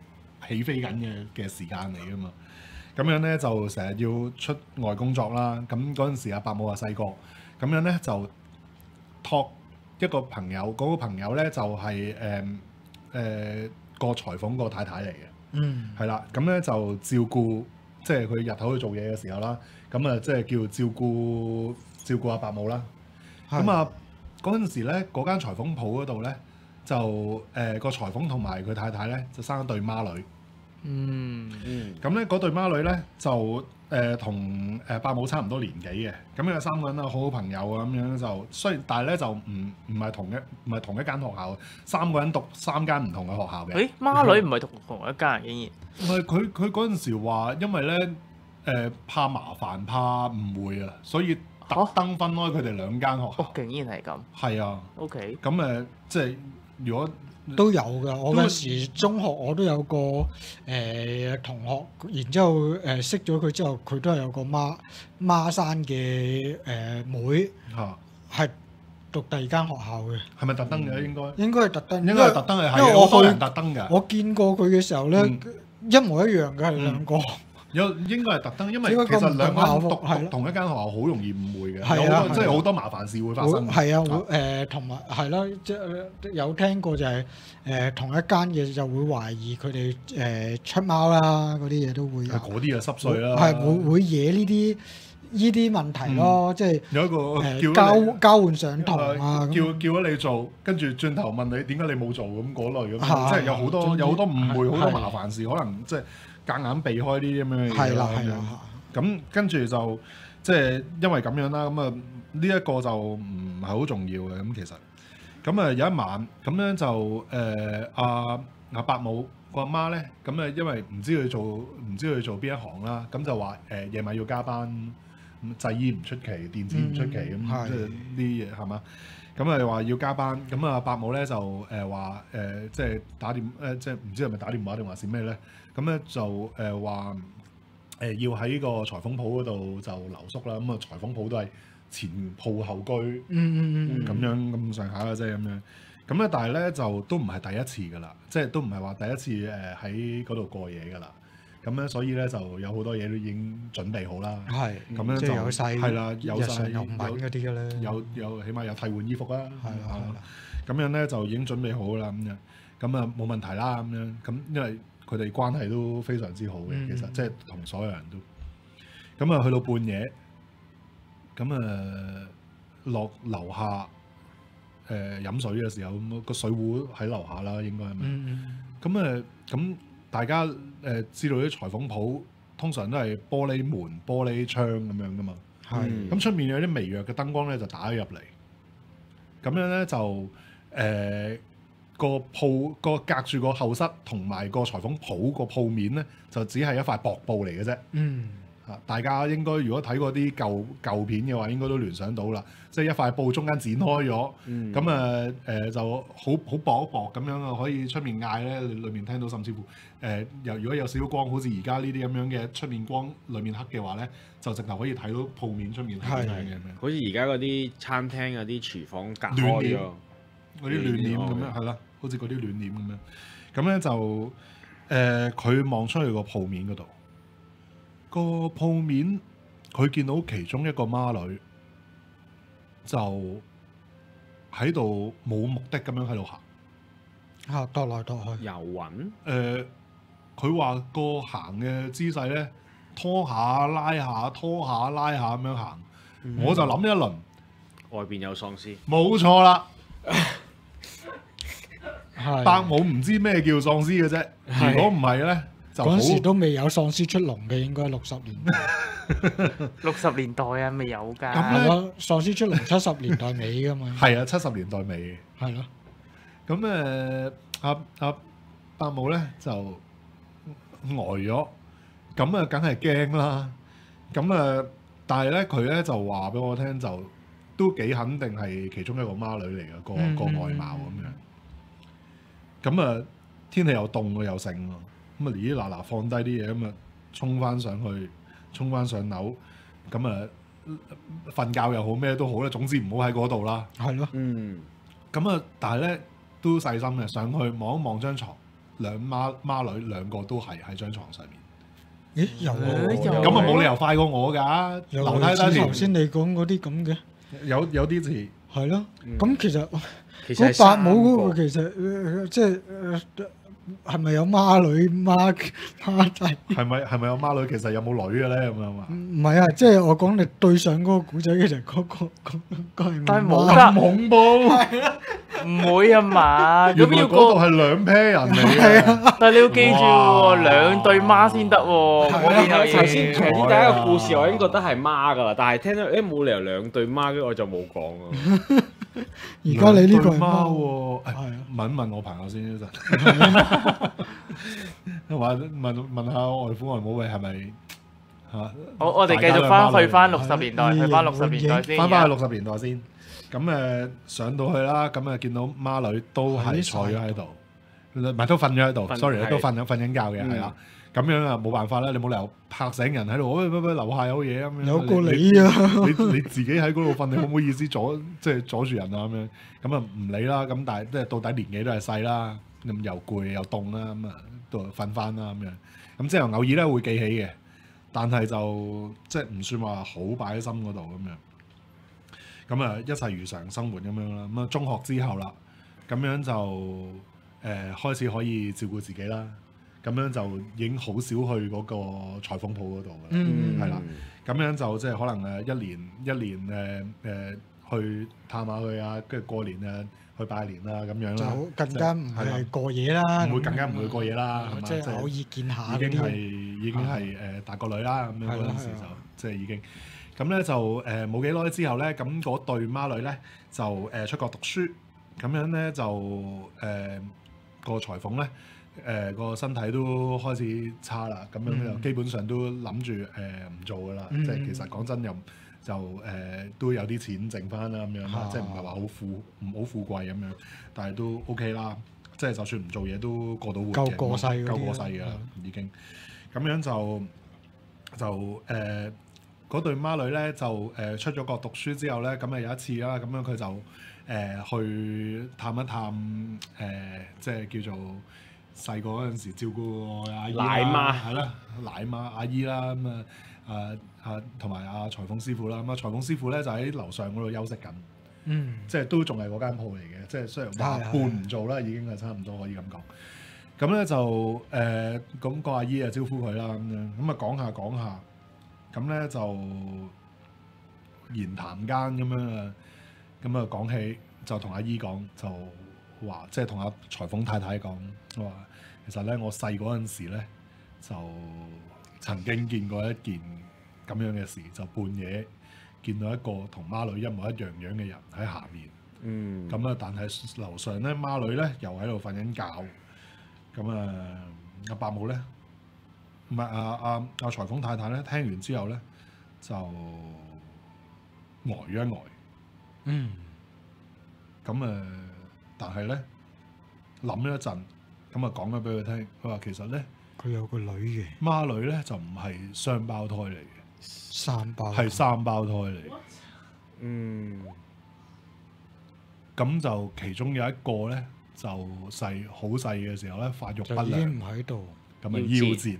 起飛緊嘅嘅時間嚟噶嘛。咁樣咧就成日要出外工作啦。咁嗰陣時阿伯母啊細個，咁樣咧就託一個朋友，嗰、嗰個朋友咧就係誒誒個裁縫個太太嚟嘅。 嗯， 係啦，咁咧就照顧，即係佢日頭去做嘢嘅時候啦，咁啊即係叫照顧照顧阿伯母啦。咁啊嗰陣時咧，嗰間裁縫鋪嗰度咧，就誒個、呃、裁縫同埋佢太太咧就生一對孖女。 嗯嗯， 咁咧嗰對孖女咧就誒同誒伯母差唔多年紀嘅，咁有三個人啊好好朋友啊咁樣就，雖然但係咧就唔唔係同一唔係同一間學校，三個人讀三間唔同嘅學校嘅。 誒孖女唔係同同一間人竟然。 唔係佢佢嗰陣時話，因為咧誒、呃、怕麻煩怕誤會啊，所以特登分開佢哋兩間學校。 哦，竟然係咁。 係啊， OK。 咁誒、呃、即係如果都有㗎。我嗰時中學我都有個誒、呃、同學，然之後誒、呃、識咗佢之後，佢都係有個孖孖生嘅誒、呃、妹， 嚇係讀第二間學校嘅。 係咪特登嘅應該？ 應該係特登， 應該係特登嘅，係因為我去好多人特登嘅。 我見過佢嘅時候咧， 嗯一模一樣嘅係兩個。 有應該係特登，因為應該其實兩間讀校服係咯讀同一間學校好容易誤會嘅， 係啊有好多係啊即係好多麻煩事會發會生。 係啊，會誒同埋係咯，即係有聽過就係、是、誒、同一間嘅就會懷疑佢哋誒出貓啦，嗰啲嘢都會有。 係嗰啲就濕碎啦。 係會會惹呢啲呢啲問題咯，即係有一個誒叫咗你交交換上堂啊， 叫咁叫咗你做，跟住轉頭問你點解你冇做咁嗰類咁， 係即係有好多總之有好多誤會，好多係麻煩事，可能即係夾硬避開呢啲咁樣嘅嘢係啦係咁樣啦， 咁跟住就即係因為咁樣啦，咁啊呢一個就唔係好重要嘅咁其實。咁啊有一晚咁咧就誒阿阿伯母個阿媽咧，咁啊因為唔知佢做唔知佢做邊一行啦，咁就話誒夜晚要加班，咁製衣唔出奇，電子唔出奇咁， 係即係呢啲嘢係嘛？咁啊話要加班，咁啊伯母咧就誒話誒即係打電誒即係唔知係咪打電話定還是咩咧？咁咧就誒話誒要喺個裁縫鋪嗰度就留宿啦。咁啊裁縫鋪都係前鋪後居。 嗯嗯嗯咁樣咁上下嘅啫咁樣，咁咧但係咧就都唔係第一次噶啦，即係都唔係話第一次誒喺嗰度過夜噶啦，咁咧所以咧就有好多嘢都已經準備好啦， 係咁樣就即係有晒係啦，有日晒常用品嗰啲嘅咧， 有有起碼有替換衣服啦， 係啦係啦， 咁樣咧就已經準備好啦咁樣，咁啊冇問題啦咁樣，咁因為佢哋關係都非常之好嘅， 嗯其實即係同所有人都，咁啊去到半夜，咁啊落樓下。誒、呃、飲水嘅時候，咁、個水壺喺樓下啦，應該係咪？ 嗯嗯咁誒，咁、呃、大家誒、呃、知道啲裁縫鋪通常都係玻璃門、玻璃窗咁樣噶嘛。 係咁出、面有啲微弱嘅燈光咧，就打咗入嚟。咁樣咧就誒、呃、個鋪個隔住個後室同埋個裁縫鋪個鋪面咧，就只係一塊薄布嚟嘅啫。 嗯啊！大家應該如果睇過啲舊舊片嘅話，應該都聯想到啦，即係一塊布中間剪開咗，咁啊誒就好好薄一薄咁樣啊，可以出面嗌咧，裏面聽到，甚至乎誒又、呃、如果有少少光，好似而家呢啲咁樣嘅出面光，裏面黑嘅話咧，就直頭可以睇到鋪面出面係點樣嘅咁樣。 好似而家嗰啲餐廳嗰啲廚房隔暖簾開咗， 嗰啲暖簾咁樣係啦，好似嗰啲暖簾咁樣。咁咧就誒佢望出去個鋪面嗰度。個鋪面，佢見到其中一個孖女就喺度冇目的咁樣喺度行。 嚇踱來踱去， 遊魂， 誒，佢話個行嘅姿勢咧，拖下拉下，拖下拉下咁樣行。 嗯我就諗一輪， 外邊有喪屍， 冇錯啦。 係伯母唔知咩叫喪屍嘅啫。 係如果唔係咧，就好嗰陣時都未有喪屍出籠嘅，應該六十年代。 六十年代啊，未有㗎。 咁咧係咯，喪屍出籠七十年代尾㗎嘛。 係啊，七十年代尾。 係咯， 咁誒阿阿伯母咧就呆咗，咁啊梗係驚啦。咁啊，但係咧佢咧就話俾我聽，就都幾肯定係其中一個孖女嚟嘅，個嗯個外貌咁樣。咁啊，天氣又凍喎，又盛喎，咁啊咦嗱嗱放低啲嘢，咁啊衝翻上去，衝翻上樓，咁啊瞓覺又好咩都好咧，總之唔好喺嗰度啦。 係咯， 嗯， 咁啊，但係咧都細心嘅，上去望一望張床， 兩孖孖女兩個都係喺張床上面。 咦有喎有咁啊冇理由快過我㗎， 有樓梯類似低頭先你講嗰啲咁嘅， 有有啲似。 係咯。 嗯咁其實其實係嗰伯母嗰三個個其實呃即係呃係咪有孖女孖孖仔？ 係咪係咪有孖女？其實有冇女嘅咧咁樣嘛？ 唔係啊，即係我講你對上嗰個古仔，其實嗰個嗰個係但係冇孖㗎咁恐怖！ 唔會啊嘛，咁要原來嗰度個， 係兩 pair 人嚟嘅。 但係你要記住哇喎，兩對孖先得喎。嗰邊有頭先頭先第一嘢， 個故事我已經覺得係孖㗎啦，但係聽到誒冇理由兩對孖，跟住我就冇講啊。 而家你呢個係兩對孖孖喎，誒係啊問一問我朋友先一陣。話問問下我外父外母喂係咪嚇？ 好，我哋繼續翻去翻六十年代，去翻六十年代先。 翻返去六十年代先。咁誒上到去啦，咁誒見到孖女都係坐咗喺度，唔係都瞓咗喺度瞓 ，sorry 係都瞓緊瞓緊覺嘅， 嗯係啦。咁樣啊冇辦法啦，你冇理由拍醒人喺度，喂喂喂樓下有嘢咁樣。 有個你啊！ 你你自己喺嗰度瞓，你好唔好意思阻即係阻住人啊咁樣？咁啊唔理啦，咁但係即係到底年紀都係細啦，咁又攰又凍啦，咁啊都瞓翻啦咁樣。咁之後偶爾咧會記起嘅，但係就即係唔算話好擺喺心嗰度咁樣。咁啊一切如常生活咁樣啦。咁啊中學之後啦，咁樣就誒、呃、開始可以照顧自己啦。咁樣就已經好少去嗰個裁縫鋪嗰度㗎啦。 嗯係啦，咁樣就即係可能誒一年一年誒誒、呃、去探下佢啊，跟住過年誒去拜年啦咁樣啦， 就更加唔係啦係過夜啦， 唔會更加唔會過夜啦，係嘛？ 即係偶爾見下嗰已經係啲。 已經係誒大個女啦，咁樣係啦嗰陣時就係啦即係已經咁咧就誒冇幾耐之後咧，咁嗰對孖女咧就誒出國讀書，咁樣咧就誒個裁縫咧。誒個、呃、身體都開始差啦，咁樣就基本上都諗住誒唔做噶啦， 嗯、 即係其實講真又就誒、呃、都有啲錢剩翻啦咁樣啦， 啊、 即係唔係話好富唔好富貴咁樣，但係都 OK 啦，即係就算唔做嘢都過到活嘅， 夠過世嗰啲夠過世㗎啦已經，咁樣就就誒嗰、呃、對孖女咧就誒、呃、出咗國讀書之後咧，咁啊有一次啦，咁樣佢就誒、呃、去探一探誒、呃、即係叫做。細個嗰陣時照顧我阿姨奶媽係啦，奶媽阿姨啦，咁啊啊啊同埋阿裁縫師傅啦，咁啊裁縫師傅咧就喺樓上嗰度休息緊， 嗯， 即係都仲係嗰間鋪嚟嘅，即係雖然話半唔做啦，已經係差唔多可以咁講。咁咧就誒咁個阿姨啊招呼佢啦，咁樣咁啊講下講下，咁咧就言談間咁樣啊，咁啊講起就同阿姨講就。話即係同阿裁縫太太講，我話其實咧我細嗰陣時咧就曾經見過一件咁樣嘅事，就半夜見到一個同孖女一模一樣樣嘅人喺下面。 嗯， 咁啊，但係樓上咧孖女咧又喺度瞓緊覺。咁啊，阿伯母咧唔係阿阿阿裁縫太太咧，聽完之後咧就呆咗一呆。 嗯， 咁誒。呃但係咧諗咗一陣，咁啊講咗俾佢聽，佢話其實咧佢有個女嘅孖女咧就唔係雙胞胎嚟嘅， 三胞係三胞胎嚟嘅。 嗯， 咁就其中有一個咧就細好細嘅時候咧發育不就已經良， 唔喺度， 咁啊夭折。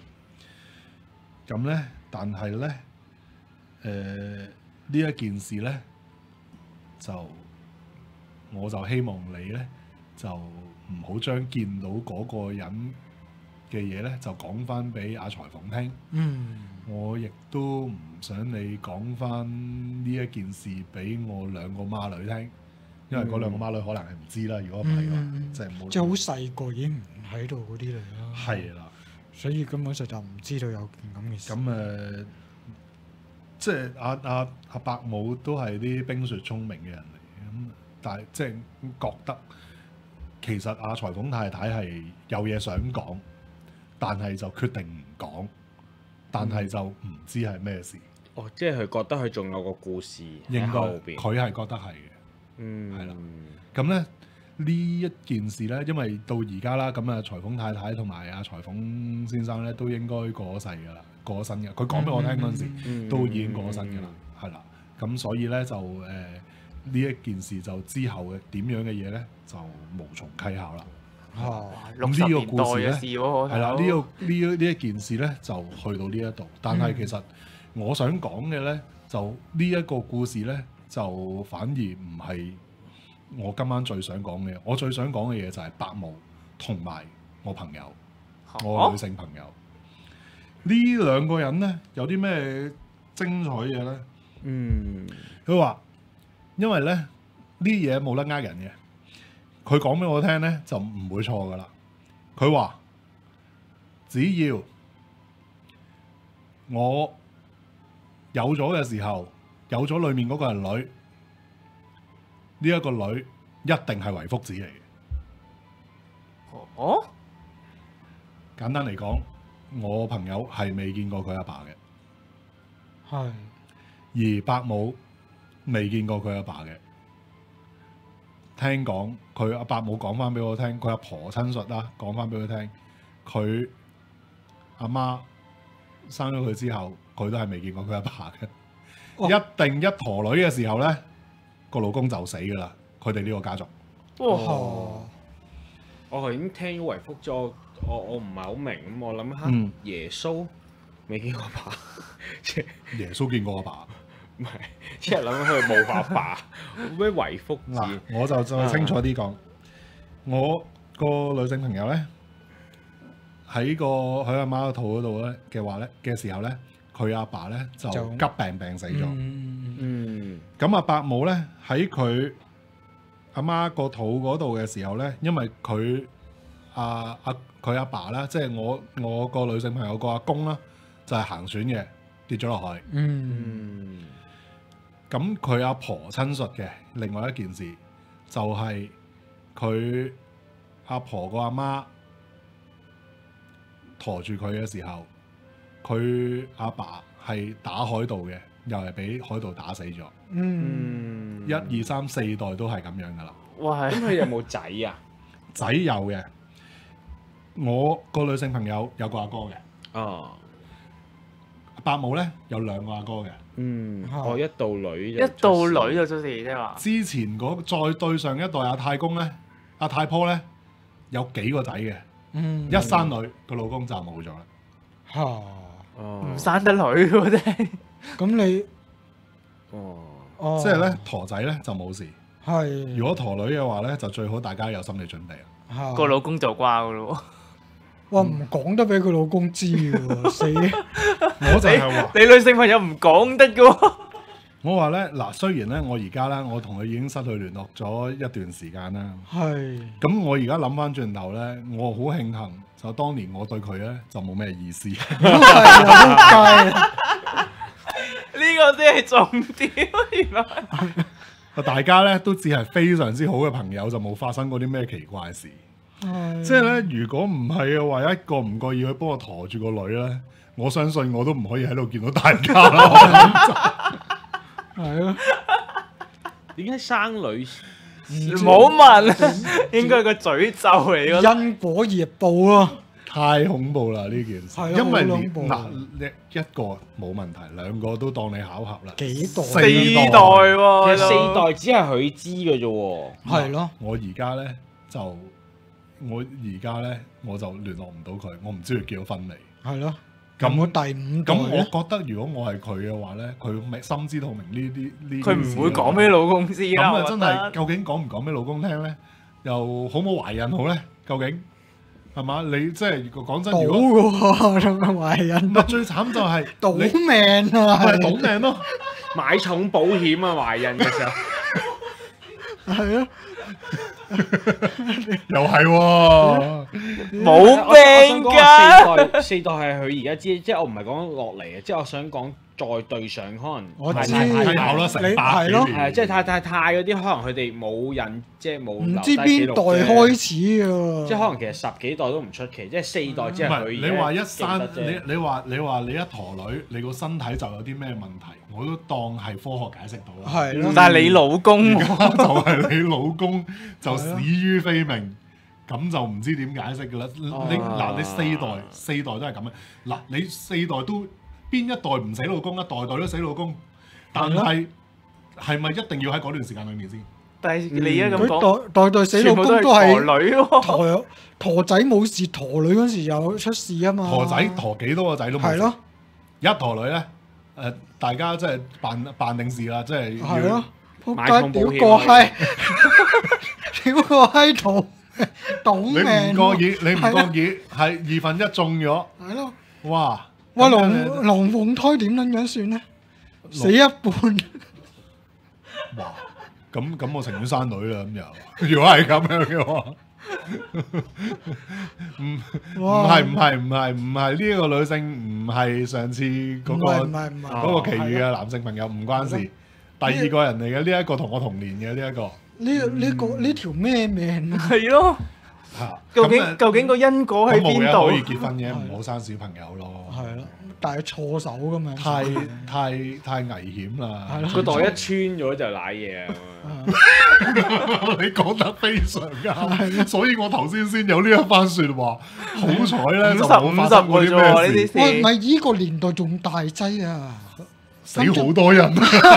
咁咧，但係咧誒呢一件事咧就。我就希望你咧，就唔好將見到嗰個人嘅嘢咧，就講翻俾阿裁縫聽。 嗯， 我亦都唔想你講翻呢一件事俾我兩個孖女聽，因為嗰兩個孖女可能係唔知啦。如果唔係嘅話， 嗯、 即係冇。 即係好細個已經唔喺度嗰啲嚟啦。 係啦， 所以根本上就唔知道有件咁嘅事。 咁誒、呃，即係阿阿阿伯母都係啲冰雪聰明嘅人嚟。但係即係覺得其實阿裁縫太太係有嘢想講，但係就決定唔講，但係就唔知係咩事。 哦，即係佢覺得佢仲有個故事喺應該後邊。 佢係覺得係嘅。 嗯， 係啦。咁咧呢一件事咧，因為到而家啦，咁啊裁縫太太同埋阿裁縫先生咧都應該過咗世㗎啦，過咗身嘅。佢講俾我聽嗰陣時， 嗯都已經過咗身㗎啦，係啦、嗯。咁所以咧就誒。呃呢一件事就之後嘅點樣嘅嘢咧，就無從稽考啦。 哦， 六十年代嘅事喎， 係啦，呢個呢呢一件事咧就去到呢一度，但係其實我想講嘅咧，就呢一個故事咧，就反而唔係我今晚最想講嘅。我最想講嘅嘢就係伯母同埋我朋友，我女性朋友。呢兩個人咧有啲咩精彩嘢咧？ 嗯， 佢話因為咧呢啲嘢冇得呃人嘅，佢講俾我聽咧就唔會錯噶啦。佢話只要我有咗嘅時候，有咗裏面嗰個係女，呢一個女一定係遺腹子嚟嘅。 哦， 簡單嚟講，我朋友係未見過佢阿爸嘅， 係而伯母未見過佢阿爸嘅。聽講佢阿伯母講翻俾我聽，佢阿婆親述啦，講翻俾佢聽，佢阿媽生咗佢之後，佢都係未見過佢阿爸嘅。 哦一定一陀女嘅時候咧，個老公就死噶啦。佢哋呢個家族， 哇， 哦， 我頭先聽咗遺腹咗，我我我唔係好明咁，我諗下嗯耶穌未見過爸，即係耶穌見過阿爸。 唔係，即係諗佢冇阿爸，咩遺腹子？ 嗱，我就再清楚啲講，我個女性朋友咧喺個喺阿媽個肚嗰度咧嘅話咧嘅時候咧，佢阿爸咧就就急病病死咗。 嗯嗯咁阿伯母咧喺佢阿媽個肚嗰度嘅時候咧，因為佢阿阿佢阿爸啦，即係我我個女性朋友個阿公啦，就係行船嘅，跌咗落海。 嗯嗯咁佢阿婆親述嘅另外一件事，就係佢阿婆個阿媽馱住佢嘅時候，佢阿爸係打海盜嘅，又係俾海盜打死咗。 嗯， 嗯， 一二三四代都係咁樣噶啦。 哇， 咁佢有冇仔啊？ 仔有嘅，我個女性朋友有個阿哥嘅， 啊， 伯母咧有兩個阿哥嘅。 嗯， 哦我一到女一就到出事女就出事，即係話， 之前嗰再對上一代阿太公咧，阿太婆咧有幾個仔嘅， 嗯， 一生女個老公就冇咗啦。 嚇， 哦唔生得女喎，真係。 咁你哦， 哦， 即係咧陀仔咧就冇事， 係， 如果陀女嘅話咧就最好大家有心理準備啦。 嚇個老公就瓜噶咯哇唔講得俾佢老公知喎，死！ 我就係話， 喎，你女性朋友唔講得噶喎。 我話咧嗱，雖然咧我而家咧我同佢已經失去聯絡咗一段時間啦， 係， 咁我而家諗翻轉頭咧，我好慶幸就當年我對佢咧就冇咩意思。 係啊，仆街啊！ 呢個先係重點，原來。 大家咧都只係非常之好嘅朋友，就冇發生過啲咩奇怪事。 係即係咧，如果唔係嘅話，一個唔覺意去幫我陀住個女咧，我相信我都唔可以喺度見到大家啦。 係咯， 點解生女？ 唔好問，應該係個詛咒嚟㗎。 因果業報咯， 太恐怖啦呢件事， 係啊因為好恐怖連嗱一一個冇問題，兩個都當你巧合啦。 幾代四四代喎， 其實四代只係佢知嘅啫喎。 係咯， 我而家咧就我而家咧我就聯絡唔到佢，我唔知佢幾多分未。 係咯。 咁咁第五代咁我咧， 覺得如果我係佢嘅話咧，佢明心知肚明呢啲呢啲佢唔會講俾老公知啦。 咁啊， 我覺真係得究竟講唔講俾老公聽咧？又好冇懷孕好咧？究竟係嘛？你即係講真， 賭如果嘅喎，咁嘅懷孕咪最慘就係賭你命啊， 咪賭命咯。 買重保險啊，懷孕嘅時候。 係啊， 又係喎， 冇病㗎。 㗎。四代四代係佢而家知，即係我唔係講落嚟嘅，即係我想講再對上可能我知太太太有啦，成你百係咯幾年係即係太太太嗰啲，可能佢哋冇印，即係冇唔留知邊代低記錄啫開始㗎， 即係可能其實十幾代都唔出奇，即係四代只唔係係佢你話一記得生啫你你話你話你一陀女，你個身體就有啲咩問題，我都當係科學解釋到啦。 係咯， 但係你老公而家就係你老公就死於非命，咁就唔知點解釋㗎啦。你嗱你四代四代都係咁嘅，嗱你四代都邊一代唔死老公，一代代都死老公，但係係咪一定要喺嗰段時間裏面先？ 但係你而家咁講， 佢代代代死老公全部都都係係女喎。 陀陀仔冇事，陀女嗰時有出事啊嘛。 陀仔陀幾多個仔都冇事。 係咯， 一陀女咧，誒大家即係辦辦定事啦，即係係咯要。， 買仆街屌重保險個閪，屌個閪陀賭你唔命喎。 覺意，你唔係咯覺意係二分一中咗， 係咯， 哇！ 喂， 咁龍樣你龍鳳胎點撚樣算咧？死一半。 哇！咁咁我情願生女啦咁又，如果係咁樣嘅話，唔唔哇係唔係唔係唔係呢個女性唔係上次嗰唔係個唔係唔係嗰個其餘嘅男性朋友唔關事，第二個人嚟嘅呢一個同我同年嘅呢一個呢呢個呢條咩命啊？ 係咯， 嚇， 究咁誒竟究竟個因果喺咁冇嘢邊度可？以結婚嘅，唔好生小朋友咯， 係咯，但係錯手咁樣。 太太太危險啦！ 係咯個袋一穿咗就賴嘢啊！ 你講得非常啱，所以我頭先先有呢一番説話。好彩咧，就冇發生過啲五十五十嘅啫喎呢咩事， 啲喂，唔係依個年代仲大劑啊！ 死好多人。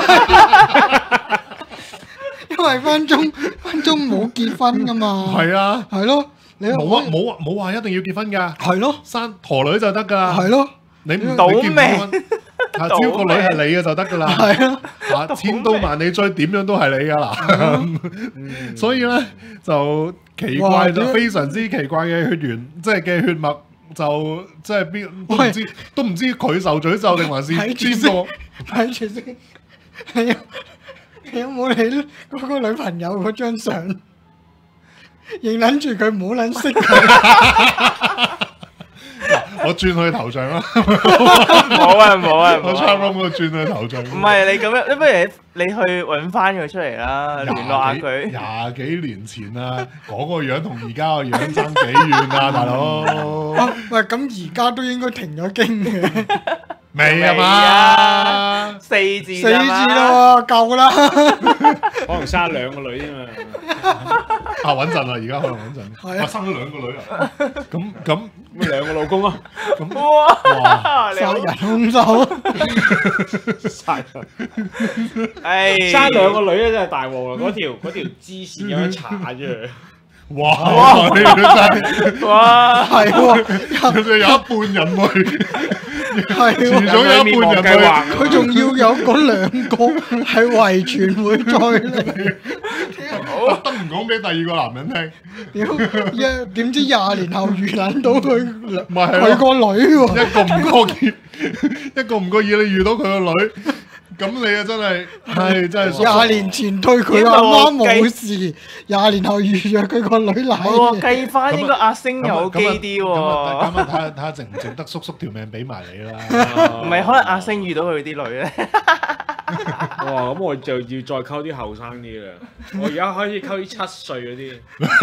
因為分鐘分鐘冇結婚噶嘛。 係啊， 係咯，你冇啊冇啊冇話一定要結婚㗎， 係咯， 生陀女就得㗎啦。 係咯， 你唔賭你結唔結婚啊，只要個女係你嘅就得㗎啦。 係咯， 啊，千刀萬里追，點樣都係你㗎啦。所以咧就奇怪哇就非常之奇怪嘅血緣，即係嘅血脈就即係邊都唔知都唔知佢受詛咒定還是睇住邊先個。 睇住先。你有你有冇你嗰個女朋友嗰張相？認撚住佢，唔好撚識佢。 我轉去頭像啦， 冇啊冇啊我冇 chat 啊！ room 嗰度轉去頭像。 唔係你咁樣，你不如你去揾翻佢出嚟啦，聯絡下廿幾佢。 廿幾年前啊，嗰個樣同而家個樣爭幾遠啊，大佬。 啊喂，咁而家都應該停咗經嘅， 未啊嘛？ 四字四字咋嘛咯喎，夠啦。 可能生兩個女添嘛。 啊穩陣啦，而家可能穩陣。 係啊啊，生咗兩個女啊。咁咁咁兩個老公啊， 咁， 哇！你好殺人兇手， 殺人唉， 生兩個女咧真係大鑊啦！嗰條嗰條支線有得查咗佢。 哇！你真係哇！ 係喎， 佢哋有一半人類， 係喎， 遲早有一半人類。 計劃佢仲要有嗰兩個係遺傳會再嚟。 得唔講俾第二個男人聽， 屌一點知廿年後遇撚到佢咪係佢咯， 個女喎， 一個唔覺意，一個唔覺意你遇到佢個女，咁你啊真係係真係叔叔廿年前對佢阿媽冇事，廿年後遇咗佢個女奶我嘢。 計翻應該阿星有機啲咁啊，咁喎， 啊睇下睇下值唔值得叔叔條命俾埋你啦。 唔係可能阿星遇到佢啲女咧， 哇！咁我就要再溝啲後生啲啦。我而家開始溝啲七歲嗰啲。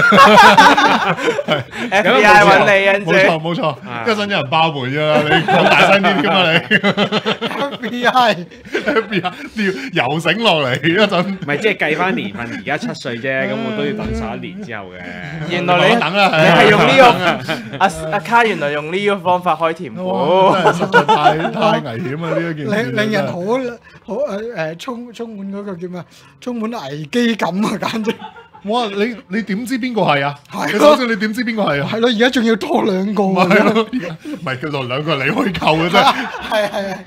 F B I 揾你啊， 冇錯冇錯，一陣有人爆門㗎啦，你講大聲啲添啊你 F B I ，F B I 要游繩落嚟一陣。 唔係即係計翻年份，而家七歲啫，咁我都要等十一年之後嘅。 原來你等啦， 你係用呢個阿阿卡原來用呢個方法開甜哇股， 真係實在太太危險啊！呢一件事令令人好好誒誒充充滿嗰個叫咩？充滿危機感啊！簡直哇！你你點知邊個係啊？ 係咯你首先你點知邊個係啊？ 係咯，而家仲要多兩個唔喎。 係咯，唔係叫做兩個你可以扣嘅啫。 係係係。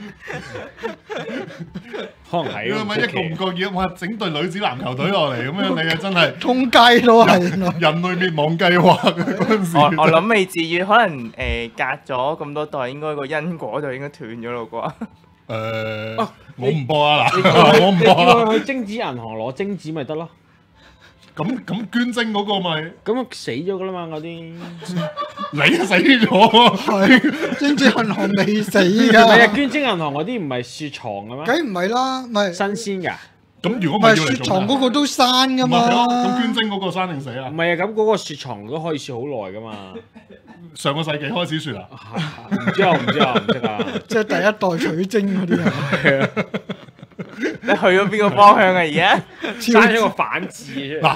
可能係你係咪一個唔覺意，哇！整隊女子籃球隊落嚟咁樣，你啊真係通街都係原來。 人類滅亡計劃嗰陣時。 我我諗未至於，可能誒隔咗咁多代，應該個因果就應該斷咗咯啩。 誒，我唔播啊你嗱，我唔你播啊。 叫佢去精子銀行攞精子咪得咯。 咁咁捐精嗰個咪咁死咗噶啦嘛嗰啲。 你死咗。 係精子銀行未死唔係啊， 㗎， 捐精銀行嗰啲唔係雪藏嘅咩？ 梗唔係啦，唔係新鮮㗎。 咁如果唔係唔係要嚟做雪藏嗰個都生㗎唔係咯，咁嘛捐。精嗰個生定死啊唔？係啊，咁嗰個雪藏都可以雪好耐噶嘛。 上個世紀開始雪啊？ 唔知啊，唔知啊，唔識啊。 即係第一代取精嗰啲啊， 你去咗邊個方向啊？而家生咗個反字出嚟。 嗱，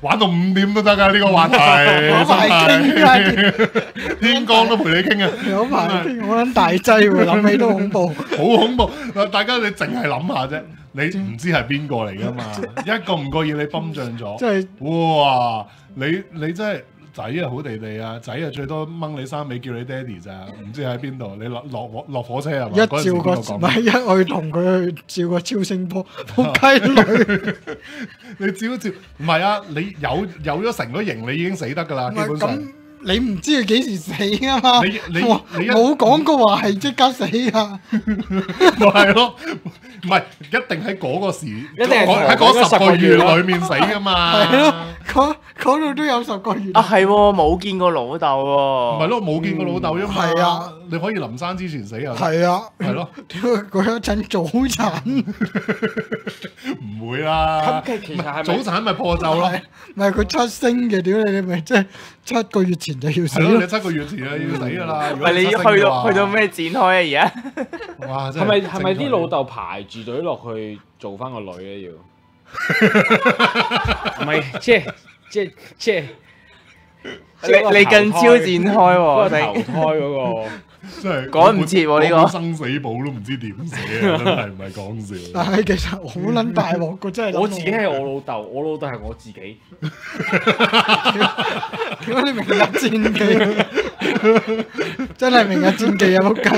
玩到五點都得㗎呢個話題， 有排傾啊！ 天光都陪你傾啊！ 有排傾，我諗大劑喎，諗起都恐怖。 好恐怖！嗱，大家你淨係諗下啫，你唔知係邊個嚟㗎嘛？一個唔覺意你泵脹咗， 即係哇！你你真係仔啊好地地啊，仔啊最多掹你衫尾叫你爹哋咋，唔知喺邊度？你落落火落火車係嘛？ 一照個唔係一去同佢去照個超聲波，撲街女。 你照一照，唔係啊！你有有咗成咗型，你已經死得㗎啦，基本上。 咁你唔知佢幾時死啊嘛？ 你你我你一冇講過話係即刻死啊！ 咪係咯，唔係一定喺嗰個時， 一定係喺嗰十個月裡面死㗎嘛。 係咯，嗰嗰度都有十個月。 啊係喎，冇見過老豆喎。 唔係咯，冇見過老豆啫嘛。 係啊， 你可以臨生之前死啊。 係啊， 係咯， 屌嗰一陣早產， 唔會啦。 咁其實係早咪產咪破咒咯。 唔係佢七星嘅，屌你你咪即係七個月前就要死係咯，你咯。 七個月前啊要死㗎啦。如唔係你果七星去到嘅話去到咩展開啊？而家哇！真係咪係咪啲精彩老豆排住隊落去做翻個女咧？要唔係即係即係即係你你更超展開嗰喎， 個投胎嗰個。 真係趕唔切喎呢個嗰本生死簿都唔知點寫啊！真係唔係講笑。 但係其實好撚大鑊個真係諗到。 我自己係我老豆，我老豆係我自己。 點解你明日戰記？真係明日戰記啊！仆街。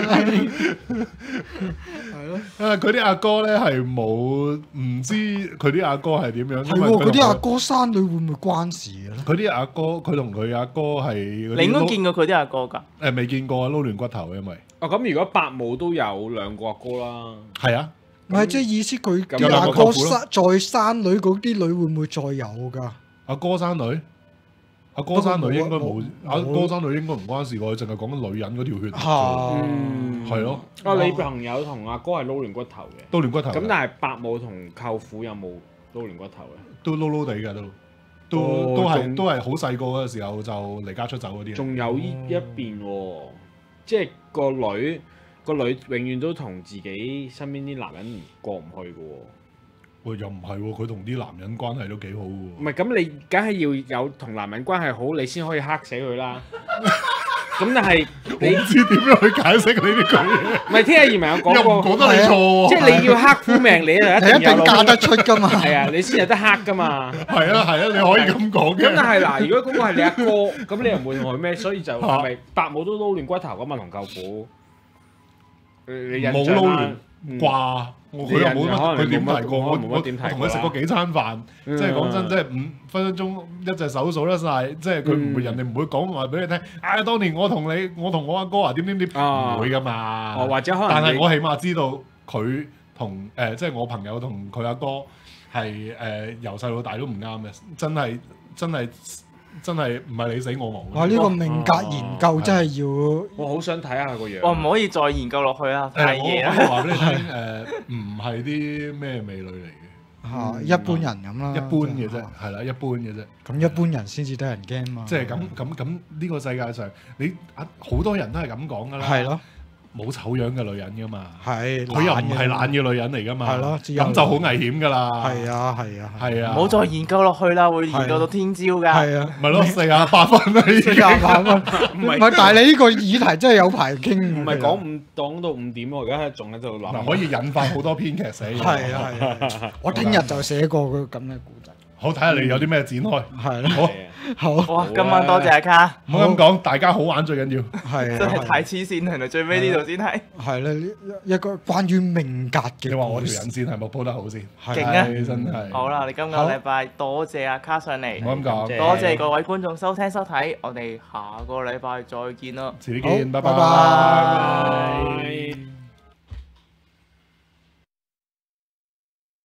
係咯。 啊！佢啲阿哥咧係冇唔知佢啲阿哥係點樣。 係喎，嗰啲阿哥生女會唔會關事嘅咧？ 佢啲阿哥，佢同佢阿哥係嗰啲你應該撈見過佢啲阿哥㗎。 誒未見過啊，撈亂骨頭因為哦，咁如果伯母都有兩個阿哥啦， 係啊， 唔係即係意思佢咁啲阿有兩個舅父哥生再生女嗰啲女會唔會再有㗎？ 阿哥生女，阿哥生女應該冇，阿冇哥生女應該唔關事喎，淨係講緊女人嗰條血。 嚇， 嗯係咯， 啊，你朋友同阿哥係撈亂骨頭嘅， 撈亂骨頭㗎。 咁但係伯母同舅父有冇撈亂骨頭咧？ 都撈撈地㗎都，都哦都係仲都係好細個嗰個時候就離家出走嗰啲。 仲有依一邊喎，即係個女個女永遠都同自己身邊啲男人過唔去嘅喎。 喂，又唔係喎，佢同啲男人關係都幾好嘅唔喎。 係咁，你梗係要有同男人關係好，你先可以黑死佢啦。咁但係你唔知點樣去解釋呢啲句嘢， 唔係聽阿葉明有講又唔過， 講得你錯喎。 即係你要黑夫命，你就一你一定有定嫁得出㗎嘛？ 係啊，你先有得黑噶嘛。 係啊係啊，你可以咁講咁但嘅。 係嗱，如果嗰個係你阿哥，咁你又唔會同佢咩？所以就係咪伯母都撈亂骨頭咁嘛？同舅父，你你印象冇撈啦亂嗯啩？我佢又冇乜， 可能佢點冇乜提過？我可能冇乜我點提過同佢食過幾餐飯， 嗯即係講真，即係五分分鐘一隻手數得晒，即係佢唔會嗯人哋唔會講話俾你聽。啊，當年我同你，我同我阿哥啊點點點， 啊唔會噶嘛。 哦，或者可能你但係我起碼知道佢同誒，即係我朋友同佢阿哥係誒由細到大都唔啱嘅，真係真係真係唔係你死我亡嗰啲。 哇！呢個命格研究真係要我好想睇下佢個樣。 哇，唔可以再研究落去啦， 誒， 太我夜啦。 可以話俾你聽誒，唔係啲咩美女嚟嘅。 嚇一般人咁啦， 一般嘅啫即係， 係啦，一般嘅啫。 咁一般人先至得人驚嘛。 即係咁咁咁呢個世界上，你啊好多人都係咁講噶啦。 係咯， 冇醜樣嘅女人噶嘛， 係佢又唔係懶嘅， 嘅女人嚟噶嘛。 係咯只有咁就好危險噶啦。 係啊係啊係啊， 唔好再研究落去啦，會研究到天朝㗎。 係啊， 咪咯，四廿八分啦已經。 四廿八蚊，唔係，但係你呢個議題真係有排傾㗎。 唔係講五講到五點喎，而家仲喺度諗。 嗱，可以引發好多編劇寫嘅。 係啊係啊係啊，我聽日就寫過個咁嘅故仔。 好睇下你有啲咩展開。 係咯， 好， 好哇，今晚多謝阿卡， 唔好咁講，大家好玩最緊要。 係真係啊太黐線，原來最尾呢度先係。 係啦，呢一個關於命格嘅你話我條故事引線係冇鋪得好先， 係勁啊係真係。 好啦，你今個禮拜多謝阿卡上嚟唔，好咁講， 謝多謝各位觀眾收聽收睇，我哋下個禮拜再見啦。 遲啲見，拜好拜拜拜。